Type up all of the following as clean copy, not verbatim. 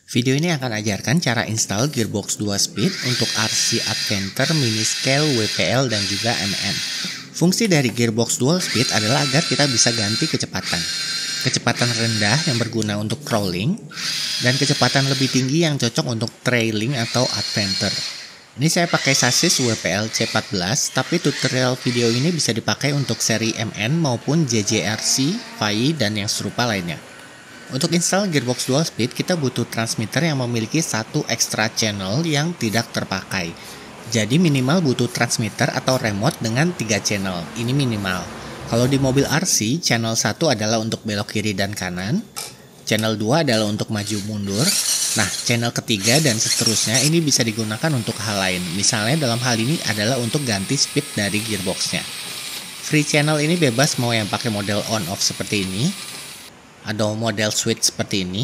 Video ini akan ajarkan cara install gearbox 2 speed untuk RC Adventure Mini Scale WPL dan juga MN. Fungsi dari gearbox dual speed adalah agar kita bisa ganti kecepatan. Kecepatan rendah yang berguna untuk crawling dan kecepatan lebih tinggi yang cocok untuk trailing atau adventure. Ini saya pakai sasis WPL C14, tapi tutorial video ini bisa dipakai untuk seri MN maupun JJRC, VAI, dan yang serupa lainnya. Untuk install gearbox dual speed, kita butuh transmitter yang memiliki satu extra channel yang tidak terpakai. Jadi minimal butuh transmitter atau remote dengan 3 channel, ini minimal. Kalau di mobil RC, channel 1 adalah untuk belok kiri dan kanan, channel 2 adalah untuk maju mundur. Nah, channel ketiga dan seterusnya ini bisa digunakan untuk hal lain. Misalnya dalam hal ini adalah untuk ganti speed dari gearboxnya. Free channel ini bebas mau yang pakai model on off seperti ini, atau model switch seperti ini,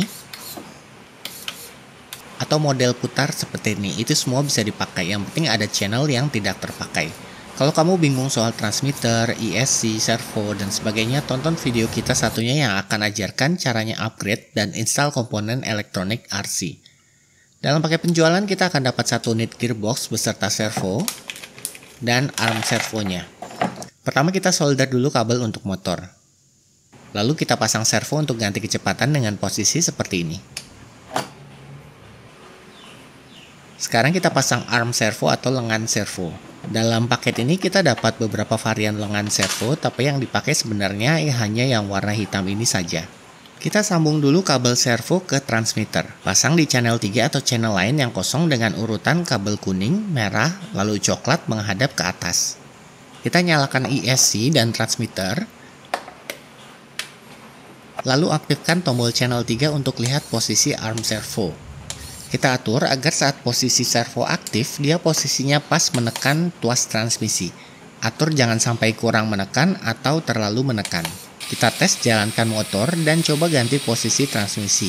atau model putar seperti ini. Itu semua bisa dipakai, yang penting ada channel yang tidak terpakai. Kalau kamu bingung soal transmitter, ESC, servo, dan sebagainya, tonton video kita satunya yang akan ajarkan caranya upgrade dan install komponen elektronik RC. Dalam paket penjualan kita akan dapat 1 unit gearbox beserta servo dan arm servonya. Pertama kita solder dulu kabel untuk motor. Lalu kita pasang servo untuk ganti kecepatan dengan posisi seperti ini. Sekarang kita pasang arm servo atau lengan servo. Dalam paket ini kita dapat beberapa varian lengan servo, tapi yang dipakai sebenarnya hanya yang warna hitam ini saja. Kita sambung dulu kabel servo ke transmitter. Pasang di channel 3 atau channel lain yang kosong dengan urutan kabel kuning, merah, lalu coklat menghadap ke atas. Kita nyalakan ESC dan transmitter. Lalu aktifkan tombol channel 3 untuk lihat posisi arm servo. Kita atur agar saat posisi servo aktif, dia posisinya pas menekan tuas transmisi. Atur jangan sampai kurang menekan atau terlalu menekan. Kita tes jalankan motor dan coba ganti posisi transmisi.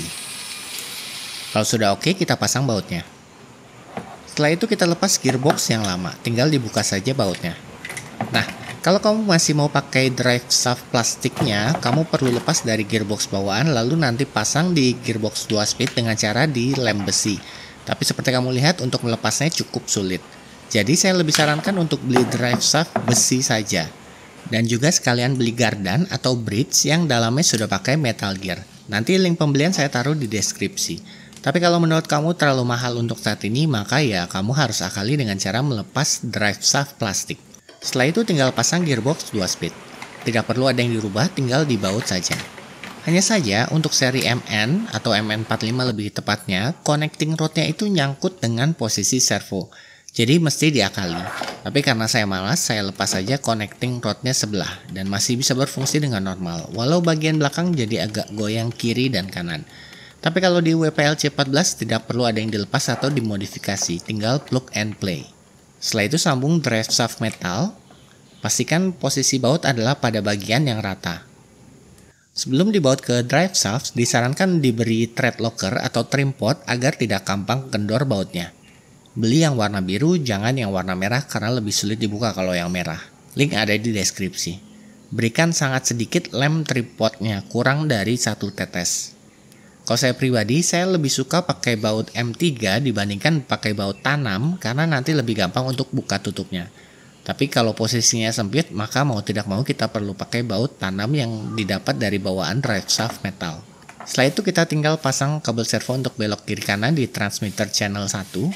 Kalau sudah oke, kita pasang bautnya. Setelah itu kita lepas gearbox yang lama, tinggal dibuka saja bautnya. Nah, kalau kamu masih mau pakai drive shaft plastiknya, kamu perlu lepas dari gearbox bawaan lalu nanti pasang di gearbox 2 speed dengan cara dilem besi. Tapi seperti kamu lihat, untuk melepasnya cukup sulit. Jadi saya lebih sarankan untuk beli drive shaft besi saja. Dan juga sekalian beli gardan atau bridge yang dalamnya sudah pakai metal gear. Nanti link pembelian saya taruh di deskripsi. Tapi kalau menurut kamu terlalu mahal untuk saat ini, maka ya kamu harus akali dengan cara melepas drive shaft plastik. Setelah itu tinggal pasang gearbox 2 speed. Tidak perlu ada yang dirubah, tinggal dibaut saja. Hanya saja untuk seri MN atau MN45 lebih tepatnya, connecting rodnya itu nyangkut dengan posisi servo. Jadi mesti diakali. Tapi karena saya malas, saya lepas saja connecting rodnya sebelah dan masih bisa berfungsi dengan normal. Walau bagian belakang jadi agak goyang kiri dan kanan. Tapi kalau di WPL C14 tidak perlu ada yang dilepas atau dimodifikasi, tinggal plug and play. Setelah itu sambung drive shaft metal, pastikan posisi baut adalah pada bagian yang rata. Sebelum dibaut ke drive shaft, disarankan diberi thread locker atau trim pot agar tidak gampang kendor bautnya. Beli yang warna biru, jangan yang warna merah karena lebih sulit dibuka kalau yang merah. Link ada di deskripsi. Berikan sangat sedikit lem tripodnya, kurang dari 1 tetes. Kalau saya pribadi, saya lebih suka pakai baut M3 dibandingkan pakai baut tanam karena nanti lebih gampang untuk buka tutupnya. Tapi kalau posisinya sempit, maka mau tidak mau kita perlu pakai baut tanam yang didapat dari bawaan drive shaft metal. Setelah itu kita tinggal pasang kabel servo untuk belok kiri kanan di transmitter channel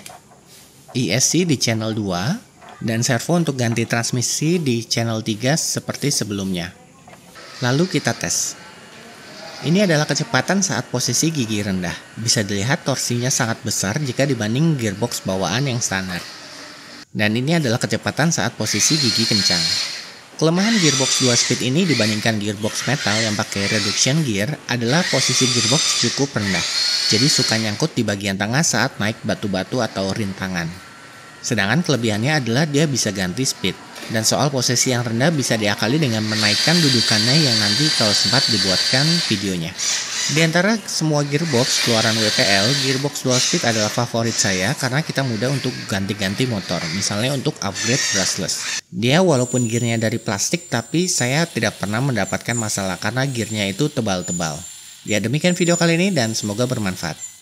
1, ESC di channel 2, dan servo untuk ganti transmisi di channel 3 seperti sebelumnya. Lalu kita tes. Ini adalah kecepatan saat posisi gigi rendah. Bisa dilihat torsinya sangat besar jika dibanding gearbox bawaan yang standar. Dan ini adalah kecepatan saat posisi gigi kencang. Kelemahan gearbox 2 speed ini dibandingkan gearbox metal yang pakai reduction gear adalah posisi gearbox cukup rendah. Jadi suka nyangkut di bagian tengah saat naik batu-batu atau rintangan. Sedangkan kelebihannya adalah dia bisa ganti speed. Dan soal posisi yang rendah bisa diakali dengan menaikkan dudukannya yang nanti kalau sempat dibuatkan videonya. Di antara semua gearbox keluaran WPL, gearbox dual speed adalah favorit saya karena kita mudah untuk ganti-ganti motor, misalnya untuk upgrade brushless. Dia walaupun gearnya dari plastik, tapi saya tidak pernah mendapatkan masalah karena gearnya itu tebal-tebal. Ya demikian video kali ini dan semoga bermanfaat.